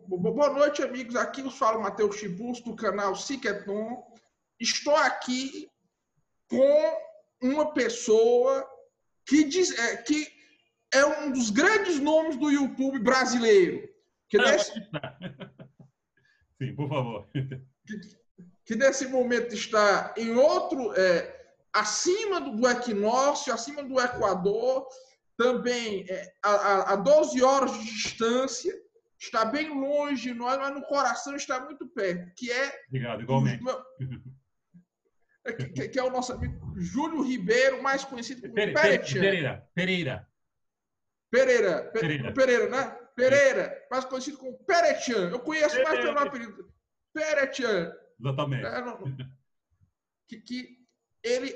Boa noite, amigos. Aqui vos fala o Matheus Chibus, do canal Siqueton. Estou aqui com uma pessoa que é um dos grandes nomes do YouTube brasileiro. Sim, por favor. Que nesse momento está em outro, acima do equinócio, acima do Equador, também a 12 horas de distância, está bem longe de nós, mas no coração está muito perto, que é... Obrigado, igualmente. Que é o nosso amigo Júlio Ribeiro, mais conhecido como Pereira, né? Pereira, mais conhecido como Peretchan. Eu conheço mais pelo apelido. Peretchan. Exatamente. Que ele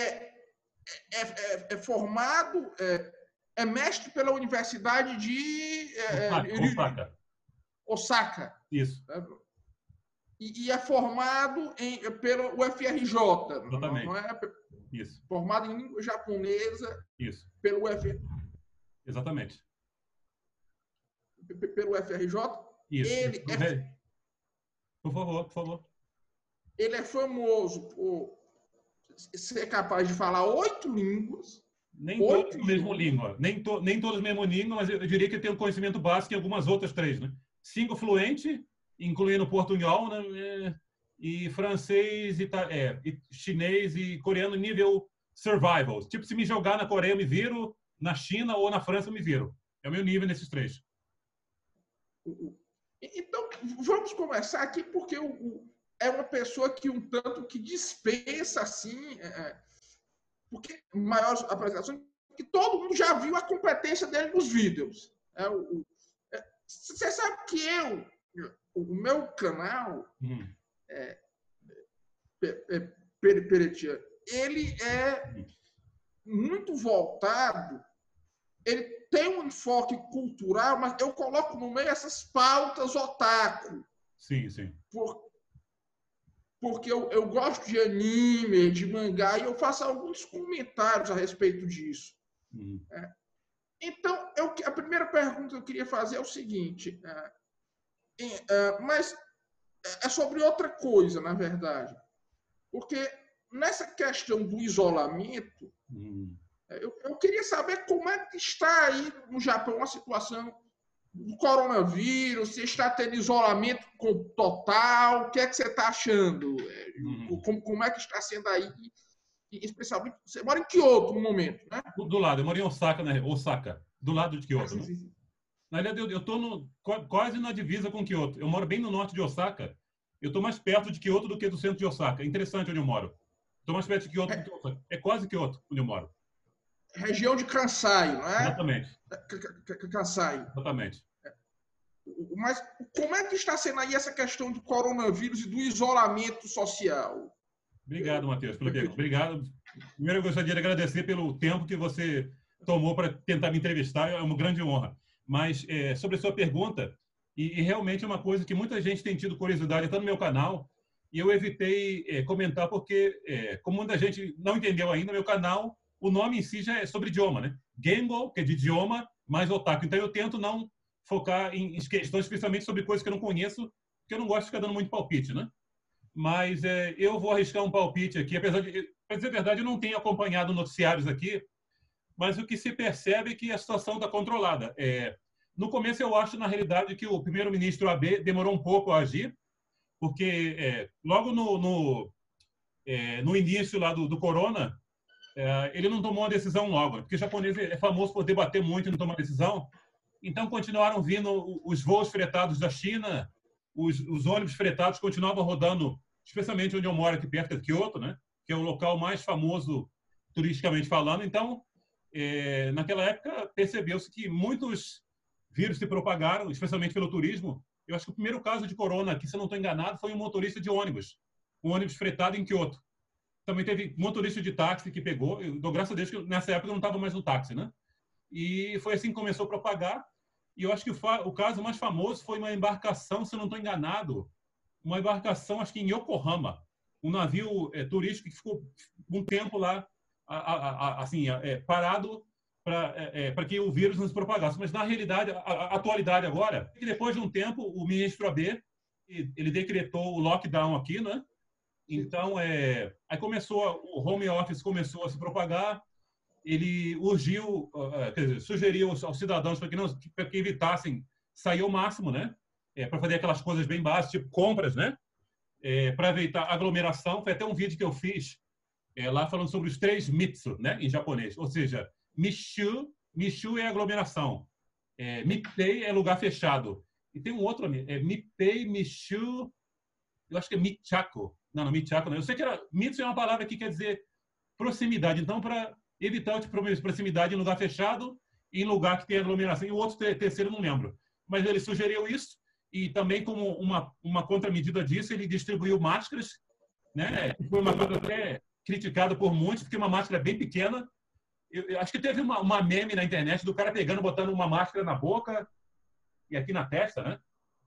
é formado, é mestre pela Universidade de Osaka. Isso. E é formado pelo UFRJ. Exatamente. Não é? Isso. Formado em língua japonesa. Isso. Pelo UFRJ. Exatamente. Pelo UFRJ. Isso. Por favor. Ele é famoso por ser capaz de falar 8 línguas. Nem todas a mesma língua. Nem todas a mesma língua, mas eu diria que tem um conhecimento básico em algumas outras 3, né? 5 fluente, incluindo portunhol, né? E francês, e chinês e coreano nível survival. Tipo, se me jogar na Coreia, eu me viro, na China ou na França, eu me viro. É o meu nível nesses 3. Então, vamos começar aqui, porque é uma pessoa que um tanto que dispensa, assim, porque maiores apresentações, que todo mundo já viu a competência dele nos vídeos. Você sabe que o meu canal, Peretia, ele é muito voltado, ele tem um enfoque cultural, mas eu coloco no meio essas pautas otaku. Sim. Porque eu gosto de anime, de mangá, e eu faço alguns comentários a respeito disso. Então, a primeira pergunta que eu queria fazer é o seguinte, mas é sobre outra coisa, na verdade. Porque nessa questão do isolamento, eu queria saber como é que está aí no Japão a situação do coronavírus, se está tendo isolamento total, o que é que você está achando? Como é que está sendo aí, especialmente, você mora em Kyoto no momento, né? Do lado, eu moro em Osaka, né? Osaka, do lado de Kyoto, né? Sim. Na verdade, eu estou quase na divisa com Kyoto. Eu moro bem no norte de Osaka. Eu estou mais perto de Kyoto do que do centro de Osaka. É interessante onde eu moro. Estou mais perto de Kyoto do que Osaka. É quase Kyoto onde eu moro. Região de Kansai, não é? Exatamente. Kansai. Exatamente. Mas como é que está sendo aí essa questão do coronavírus e do isolamento social? Obrigado, Matheus, pela pergunta. Obrigado. Primeiro, eu gostaria de agradecer pelo tempo que você tomou para tentar me entrevistar. É uma grande honra. Mas, sobre a sua pergunta, e realmente é uma coisa que muita gente tem tido curiosidade, até no meu canal, e eu evitei comentar porque, como muita gente não entendeu ainda, meu canal, o nome em si já é sobre idioma, né? Gengo, que é de idioma, mais otaku. Então, eu tento não focar em questões, especialmente sobre coisas que eu não conheço, porque eu não gosto de ficar dando muito palpite, né? Mas eu vou arriscar um palpite aqui, apesar de, para dizer a verdade, eu não tenho acompanhado noticiários aqui, mas o que se percebe é que a situação está controlada. No começo, eu acho, na realidade, que o primeiro-ministro Abe demorou um pouco a agir, porque logo no início lá do corona, ele não tomou uma decisão logo, porque o japonês é famoso por debater muito e não tomar decisão. Então, continuaram vindo os voos fretados da China, os ônibus fretados continuavam rodando, especialmente onde eu moro, aqui perto de Kyoto, né? Que é o local mais famoso turisticamente falando. Então, naquela época, percebeu-se que muitos vírus se propagaram, especialmente pelo turismo. Eu acho que o primeiro caso de corona, que se eu não estou enganado, foi um motorista de ônibus, um ônibus fretado em Kyoto. Também teve motorista de táxi que pegou. Eu dou graças a Deus que nessa época eu não estava mais no táxi, né? E foi assim que começou a propagar. E eu acho que o caso mais famoso foi uma embarcação, se eu não estou enganado, uma embarcação, acho que em Yokohama, um navio turístico que ficou um tempo lá, parado, para que o vírus não se propagasse. Mas, na realidade, a atualidade agora, é que depois de um tempo, o ministro AB, ele decretou o lockdown aqui, né? Então, aí começou, o home office começou a se propagar, ele urgiu, quer dizer, sugeriu aos cidadãos para que evitassem sair ao máximo, né? Para fazer aquelas coisas bem básicas, tipo compras, né? Para evitar aglomeração. Foi até um vídeo que eu fiz lá falando sobre os 3 mitsu, né? Em japonês. Ou seja, mishu é aglomeração. Mittei é lugar fechado. E tem um outro, mippei, mishu, eu acho que é michako. Não, michako não. Eu sei que mitsu é uma palavra que quer dizer proximidade. Então, para evitar proximidade em lugar fechado e em lugar que tem aglomeração. E o outro terceiro eu não lembro. Mas ele sugeriu isso e também, como uma contramedida disso, ele distribuiu máscaras, né? Foi uma coisa até criticada por muitos, porque uma máscara bem pequena. Eu acho que teve uma meme na internet do cara pegando, botando uma máscara na boca e aqui na testa, né?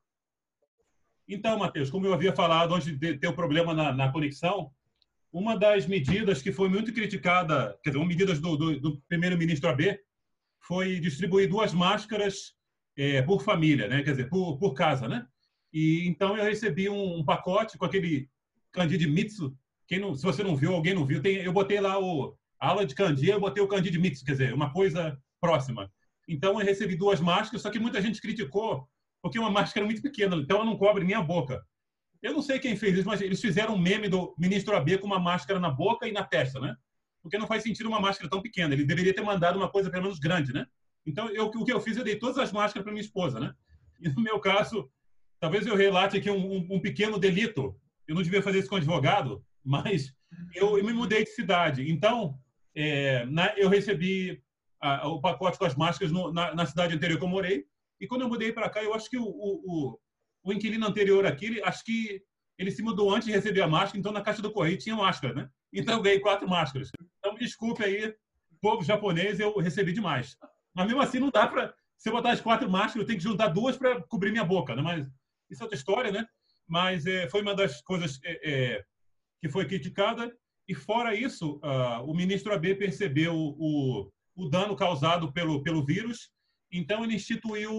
Então, Matheus, como eu havia falado antes de ter o problema na conexão, uma das medidas que foi muito criticada, quer dizer, uma medida do primeiro-ministro AB, foi distribuir 2 máscaras por família, né? Quer dizer, por casa, né? E então eu recebi um pacote com aquele Candide Mitsu. Se você não viu, alguém não viu, eu botei lá a aula de Candide, eu botei o Candide Mitsu, quer dizer, uma coisa próxima. Então eu recebi 2 máscaras, só que muita gente criticou porque uma máscara é muito pequena, então ela não cobre nem a boca. Eu não sei quem fez isso, mas eles fizeram um meme do ministro AB com uma máscara na boca e na testa, né? Porque não faz sentido uma máscara tão pequena. Ele deveria ter mandado uma coisa pelo menos grande, né? Então, o que eu fiz, eu dei todas as máscaras para minha esposa, né? E no meu caso, talvez eu relate aqui um pequeno delito. Eu não devia fazer isso com advogado, mas eu me mudei de cidade. Então, eu recebi o pacote com as máscaras na cidade anterior que eu morei. E quando eu mudei para cá, eu acho que o inquilino anterior aqui, acho que ele se mudou antes de receber a máscara, então na caixa do correio tinha máscara, né? Então eu ganhei 4 máscaras. Então me desculpe aí, povo japonês, eu recebi demais. Mas mesmo assim não dá para, se eu botar as 4 máscaras, eu tenho que juntar 2 para cobrir minha boca, né? Mas isso é outra história, né? Mas foi uma das coisas que foi criticada. E fora isso, o ministro AB percebeu o dano causado pelo vírus. Então, ele instituiu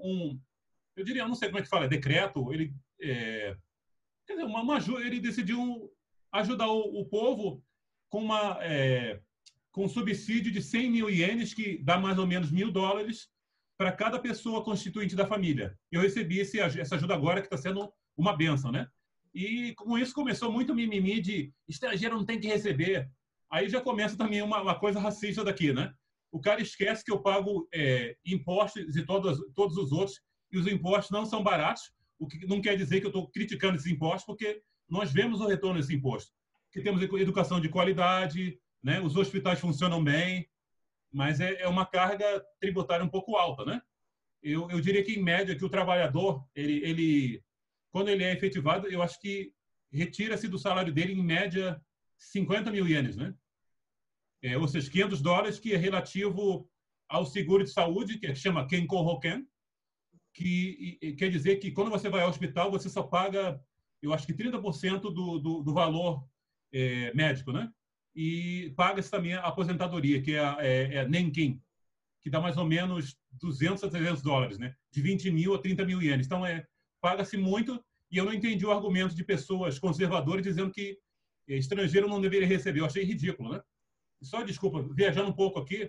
eu diria, eu não sei como é que fala, decreto. Ele, quer dizer, ele decidiu ajudar o povo com com um subsídio de 100 mil ienes, que dá mais ou menos $1.000 para cada pessoa constituinte da família. Eu recebi essa ajuda agora, que está sendo uma bênção, né? E com isso começou muito mimimi de estrangeiro não tem que receber. Aí já começa também uma coisa racista daqui, né? O cara esquece que eu pago impostos e todos os outros, e os impostos não são baratos, o que não quer dizer que eu estou criticando esses impostos, porque nós vemos o retorno desse imposto. Que temos educação de qualidade, né? Os hospitais funcionam bem, mas é uma carga tributária um pouco alta, né? Eu diria que, em média, que o trabalhador, quando ele é efetivado, eu acho que retira-se do salário dele, em média, 50 mil ienes, né? Ou seja, $500, que é relativo ao seguro de saúde, que chama Kenko Hoken, que quer dizer que quando você vai ao hospital, você só paga, eu acho que 30% do valor médico, né? E paga-se também a aposentadoria, que é Nenkin, que dá mais ou menos $200 a $300, né? De 20 mil a 30 mil ienes. Então, paga-se muito, e eu não entendi o argumento de pessoas conservadoras dizendo que estrangeiro não deveria receber. Eu achei ridículo, né? Só, desculpa, viajando um pouco aqui,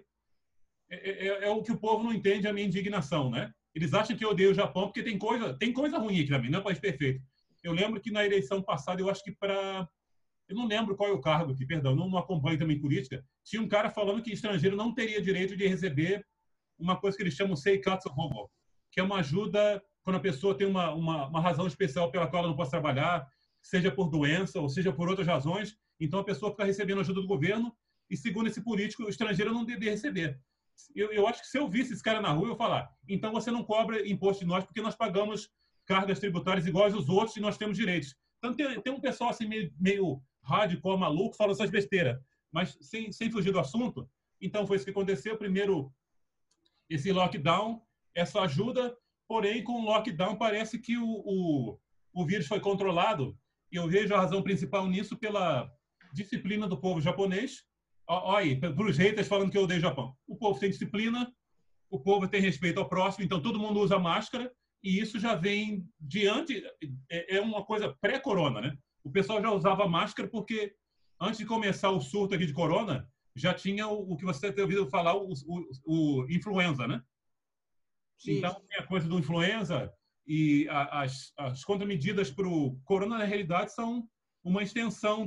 é o que o povo não entende, a minha indignação, né? Eles acham que eu odeio o Japão porque tem coisa ruim aqui também, não é país perfeito. Eu lembro que na eleição passada, eu acho que eu não lembro qual é o cargo aqui, perdão, não acompanho também política, tinha um cara falando que estrangeiro não teria direito de receber uma coisa que eles chamam Seikatsu Hobo, que é uma ajuda quando a pessoa tem uma razão especial pela qual ela não pode trabalhar, seja por doença ou seja por outras razões, então a pessoa fica recebendo ajuda do governo e, segundo esse político, o estrangeiro não deveria receber. Eu acho que se eu visse esse cara na rua, eu ia falar, então você não cobra imposto de nós porque nós pagamos cargas tributárias iguais aos outros e nós temos direitos. Então tem um pessoal assim meio hardcore, maluco, falando essas besteiras, mas sem fugir do assunto. Então foi isso que aconteceu. Primeiro, esse lockdown, essa ajuda, porém com o lockdown parece que o vírus foi controlado, e eu vejo a razão principal nisso pela disciplina do povo japonês, Olha aí, para os haters falando que eu odeio o Japão. O povo tem disciplina, o povo tem respeito ao próximo, então todo mundo usa máscara, e isso já vem diante, é uma coisa pré-corona, né? O pessoal já usava máscara porque antes de começar o surto aqui de corona, já tinha o que você tem ouvido falar, o influenza, né? Sim. Então, tem a coisa do influenza e as contramedidas para o corona, na realidade, são uma extensão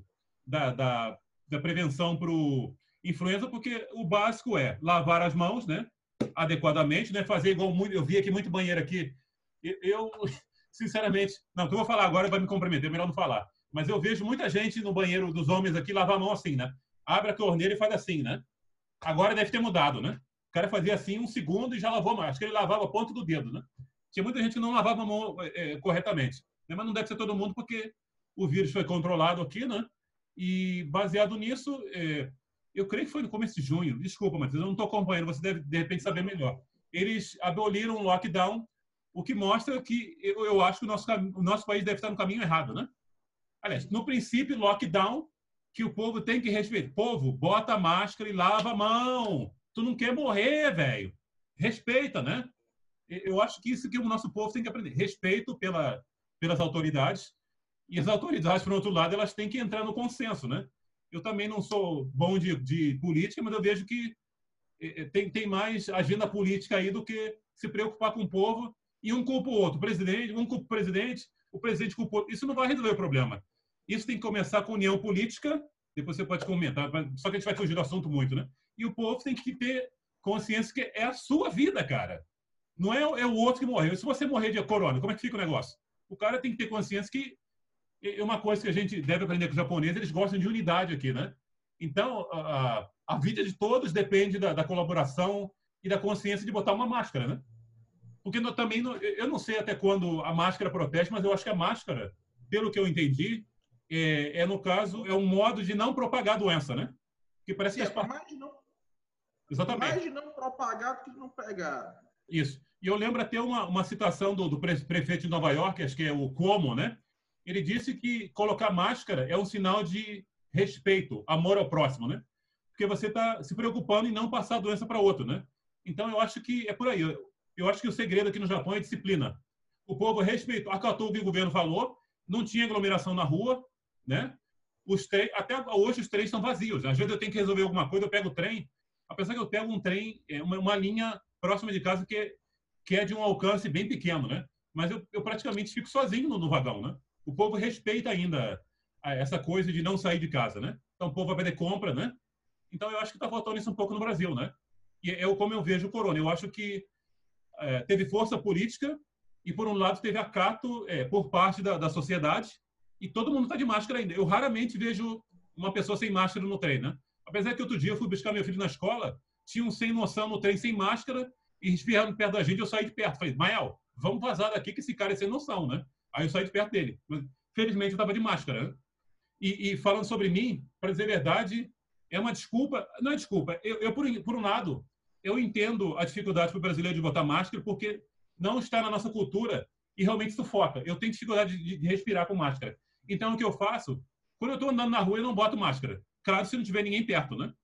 da prevenção para o influenza, porque o básico é lavar as mãos, né? Adequadamente, né? Fazer igual muito. Eu vi aqui muito banheiro aqui. Eu sinceramente, não, o que eu vou falar agora vai me comprometer, é melhor não falar. Mas eu vejo muita gente no banheiro dos homens aqui lavar a mão assim, né? Abre a torneira e faz assim, né? Agora deve ter mudado, né? O cara fazia assim 1 segundo e já lavou mais. Acho que ele lavava a ponta do dedo, né? Tinha muita gente que não lavava a mão corretamente. Né? Mas não deve ser todo mundo, porque o vírus foi controlado aqui, né? E baseado nisso, eu creio que foi no começo de junho. Desculpa, mas eu não estou acompanhando. Você deve, de repente, saber melhor. Eles aboliram o lockdown, o que mostra que eu acho que o nosso país deve estar no caminho errado, né? Aliás, no princípio, lockdown, que o povo tem que respeitar. Povo, bota a máscara e lava a mão. Tu não quer morrer, velho. Respeita, né? Eu acho que isso que o nosso povo tem que aprender. Respeito pelas autoridades. E as autoridades, por outro lado, elas têm que entrar no consenso, né? Eu também não sou bom de política, mas eu vejo que tem mais agenda política aí do que se preocupar com o povo, e um culpa o outro. Um culpa o presidente culpa o outro. Isso não vai resolver o problema. Isso tem que começar com união política, depois você pode comentar, só que a gente vai fugir do assunto muito, né? E o povo tem que ter consciência que é a sua vida, cara. Não é o outro que morreu. Se você morrer de corona, como é que fica o negócio? O cara tem que ter consciência que é uma coisa que a gente deve aprender com os japoneses, eles gostam de unidade aqui, né? Então, a vida de todos depende da colaboração e da consciência de botar uma máscara, né? Porque eu não sei até quando a máscara protege, mas eu acho que a máscara, pelo que eu entendi, no caso, é um modo de não propagar a doença, né? Que parece Sim, que as mais Exatamente. de não propagar do que de não pegar. Isso. E eu lembro até uma citação do prefeito de Nova York, acho que é o Cuomo, né? Ele disse que colocar máscara é um sinal de respeito, amor ao próximo, né? Porque você está se preocupando em não passar a doença para outro, né? Então, eu acho que é por aí. Eu acho que o segredo aqui no Japão é disciplina. O povo respeitou, acatou o que o governo falou, não tinha aglomeração na rua, né? Até hoje os trens estão vazios. Às vezes eu tenho que resolver alguma coisa, eu pego o trem, apesar que eu pego um trem, uma linha próxima de casa que é de um alcance bem pequeno, né? Mas eu praticamente fico sozinho no vagão, né? O povo respeita ainda essa coisa de não sair de casa, né? Então o povo vai fazer compra, né? Então eu acho que está faltando isso um pouco no Brasil, né? E como eu vejo o corona. Eu acho que teve força política e, por um lado, teve acato por parte da sociedade, e todo mundo está de máscara ainda. Eu raramente vejo uma pessoa sem máscara no trem, né? Apesar que outro dia eu fui buscar meu filho na escola, tinha um sem noção no trem sem máscara e espirrando perto da gente, eu saí de perto. Falei, Mael, vamos vazar daqui que esse cara é sem noção, né? Aí eu saí de perto dele. Mas, felizmente eu estava de máscara, né? E falando sobre mim, para dizer a verdade, é uma desculpa. Não é desculpa. Por um lado, eu entendo a dificuldade para o brasileiro de botar máscara, porque não está na nossa cultura e realmente sufoca. Eu tenho dificuldade de respirar com máscara. Então, o que eu faço? Quando eu estou andando na rua, eu não boto máscara. Claro, se não tiver ninguém perto, né?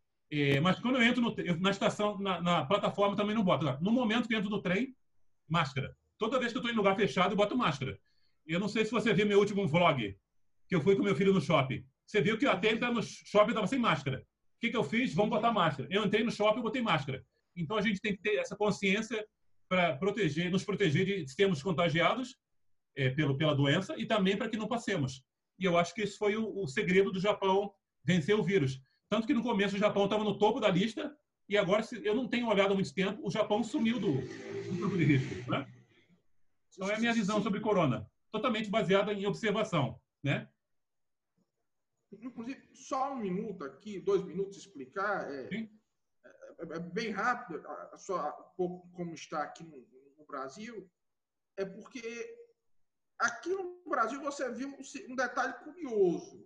Mas quando eu entro na estação, na plataforma, também não boto. No momento que eu entro no trem, máscara. Toda vez que eu estou em lugar fechado, eu boto máscara. Eu não sei se você viu meu último vlog, que eu fui com meu filho no shopping. Você viu que até entrar no shopping estava sem máscara. O que eu fiz? Vamos botar máscara. Eu entrei no shopping e botei máscara. Então a gente tem que ter essa consciência para nos proteger de sermos contagiados pela doença e também para que não passemos. E eu acho que esse foi o segredo do Japão vencer o vírus. Tanto que no começo o Japão estava no topo da lista e agora, eu não tenho olhado há muito tempo, o Japão sumiu do grupo de risco, né? Então é a minha visão sobre corona, totalmente baseada em observação, né? Inclusive, só 1 minuto aqui, 2 minutos explicar, bem rápido, só um pouco como está aqui no Brasil, é porque aqui no Brasil você viu um detalhe curioso,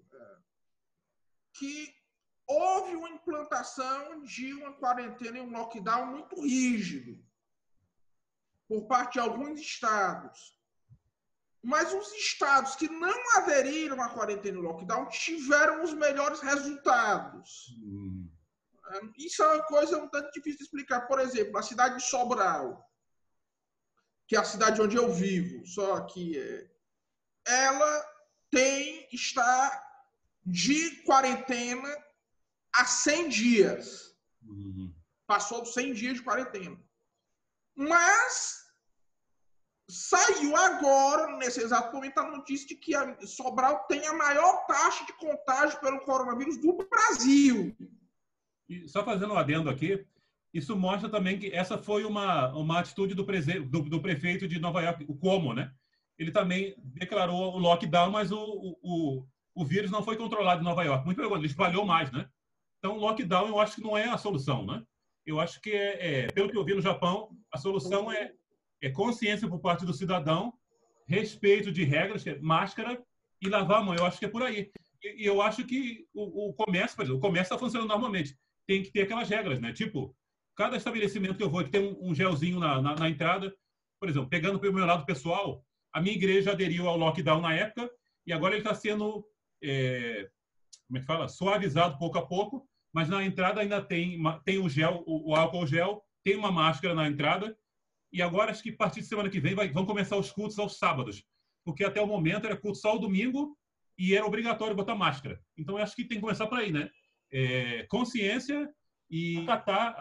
que houve uma implantação de uma quarentena e um lockdown muito rígido por parte de alguns estados. Mas os estados que não aderiram à quarentena e lockdown tiveram os melhores resultados. Isso é uma coisa um tanto difícil de explicar. Por exemplo, a cidade de Sobral, que é a cidade onde eu vivo, só que ela está de quarentena há 100 dias. Passou dos 100 dias de quarentena. Mas saiu agora, nesse exato momento, a notícia de que a Sobral tem a maior taxa de contágio pelo coronavírus do Brasil. E só fazendo um adendo aqui, isso mostra também que essa foi uma atitude do prefeito de Nova York, o Cuomo, né? Ele também declarou o lockdown, mas o vírus não foi controlado em Nova York. Muito pelo contrário, ele espalhou mais, né? Então, o lockdown eu acho que não é a solução, né? Eu acho que, pelo que eu vi no Japão, a solução é consciência por parte do cidadão, respeito de regras, que é máscara e lavar a mão. Eu acho que é por aí. E eu acho que o comércio, por exemplo, o comércio está funcionando normalmente. Tem que ter aquelas regras, né? Tipo, cada estabelecimento que eu vou que tem um gelzinho na entrada. Por exemplo, pegando pelo meu lado pessoal, a minha igreja aderiu ao lockdown na época e agora ele está sendo, como é que fala? Suavizado pouco a pouco, mas na entrada ainda tem o gel, o álcool gel, tem uma máscara na entrada. E agora, acho que a partir de semana que vem vão começar os cultos aos sábados. Porque até o momento era culto só o domingo e era obrigatório botar máscara. Então, eu acho que tem que começar por aí, né? Consciência e acatar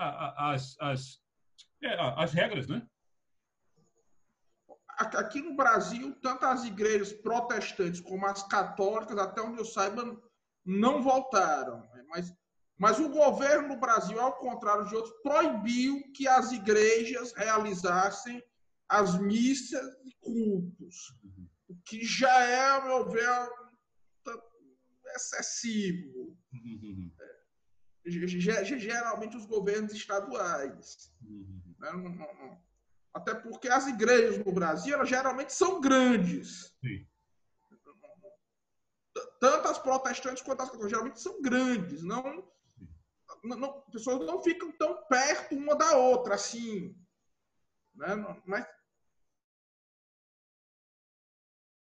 as regras, né? Aqui no Brasil, tanto as igrejas protestantes como as católicas, até onde eu saiba, não voltaram. Mas o governo do Brasil, ao contrário de outros, proibiu que as igrejas realizassem as missas e cultos, o que já é, ao meu ver, excessivo. Geralmente os governos estaduais. Até porque as igrejas no Brasil, elas geralmente são grandes. Sim. Tanto as protestantes quanto as católicas geralmente são grandes. Pessoas não ficam tão perto uma da outra, assim. Né? Mas